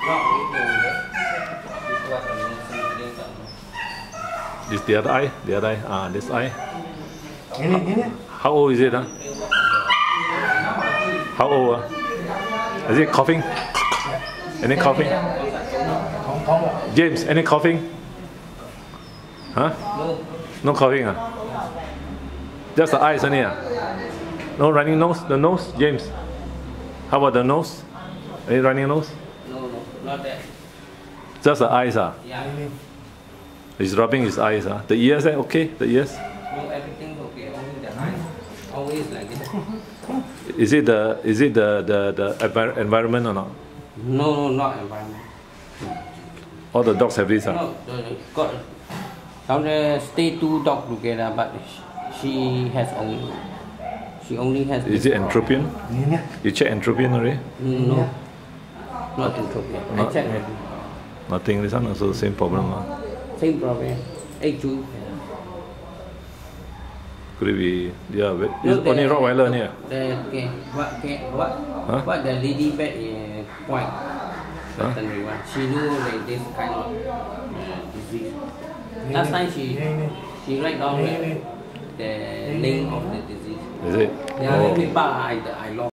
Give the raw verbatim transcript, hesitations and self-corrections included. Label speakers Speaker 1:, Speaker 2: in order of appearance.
Speaker 1: This the other eye, the other eye, ah, this eye. How old is it? Huh? How old? Uh? Is it coughing? Any coughing? James, any coughing? Huh? No coughing? Uh? Just the eyes only? Uh? No running nose? The nose? James? How about the nose? Any running nose?
Speaker 2: No, no, not that.
Speaker 1: Just the eyes? Uh?
Speaker 2: Yeah.
Speaker 1: He's rubbing his eyes. Uh? The ears, eh? Okay? The ears?
Speaker 2: No, everything okay, only the eyes. Always like this.
Speaker 1: Is it the is it the the, the envir environment or not?
Speaker 2: No, no, not environment.
Speaker 1: All the dogs have this? Uh?
Speaker 2: No, the, got down there stay two dogs together, but she has only she only has.
Speaker 1: Is it entropion? You check entropion already?
Speaker 2: No, not entropion. I checked already.
Speaker 1: Nothing. This one also the same problem. Uh?
Speaker 2: Same problem. H two.
Speaker 1: Could it be? Yeah, but
Speaker 2: No,
Speaker 1: it's only Rottweiler here.
Speaker 2: The okay, what okay, what
Speaker 1: Huh?
Speaker 2: what the lady bat is white.
Speaker 1: Huh?
Speaker 2: Veterinary one. She knew like this kind of uh, disease. Last time she she write down the, the name of the disease.
Speaker 1: Is it?
Speaker 2: Yeah,
Speaker 1: Oh.
Speaker 2: paper I I lost.